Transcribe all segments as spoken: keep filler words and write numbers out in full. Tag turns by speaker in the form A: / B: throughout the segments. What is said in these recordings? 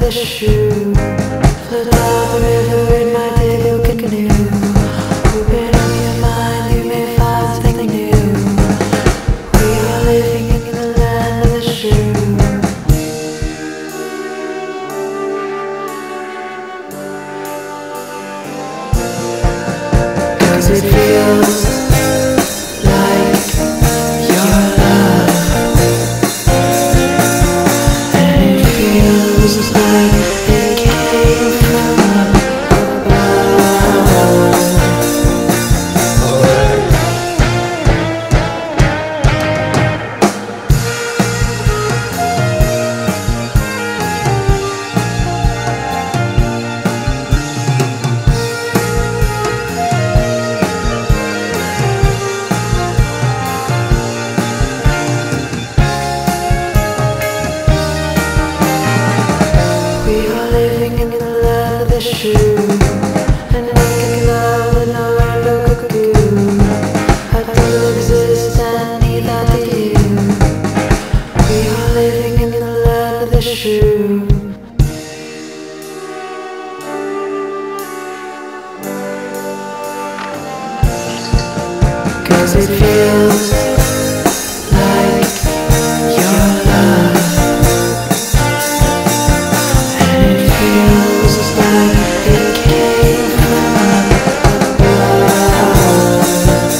A: leather shoe. Float out the river in my debut canoe. Open up your mind, you may find something new. We are living in the land of the shoe. Cause it feels like your love, and it feels like it came from above. We are living in the land of the shoe, and making love in a rainbow cocoon. I don't exist and neither do you. We are living in the land of the shoe. Cause it feels like your love, and it feels like it came from above.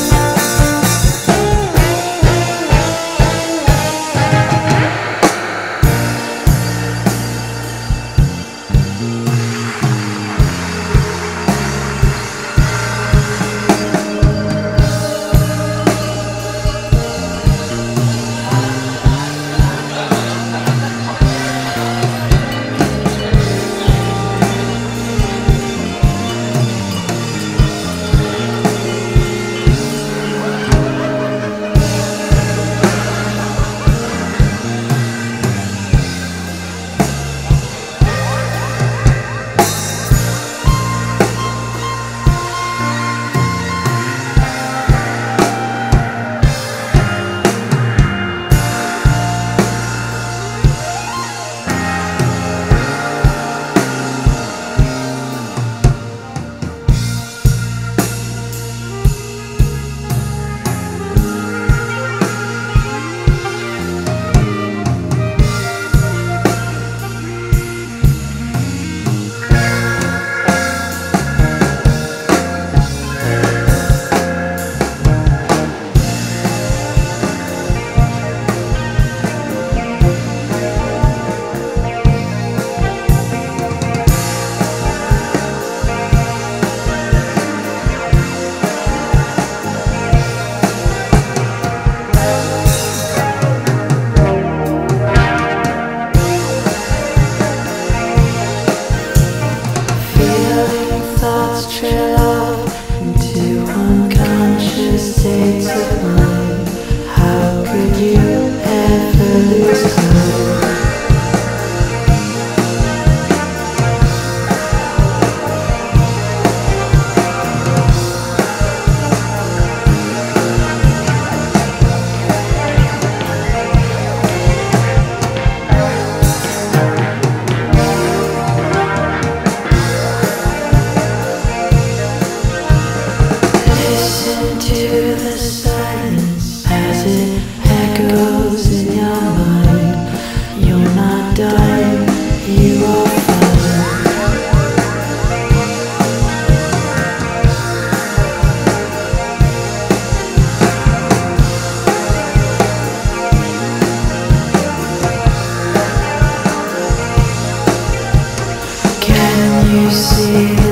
A: Thoughts trail off into unconscious states of mind. How could you ever lose time? Listen to the silence as it echoes in your mind. You're not done, you are fine. Can you see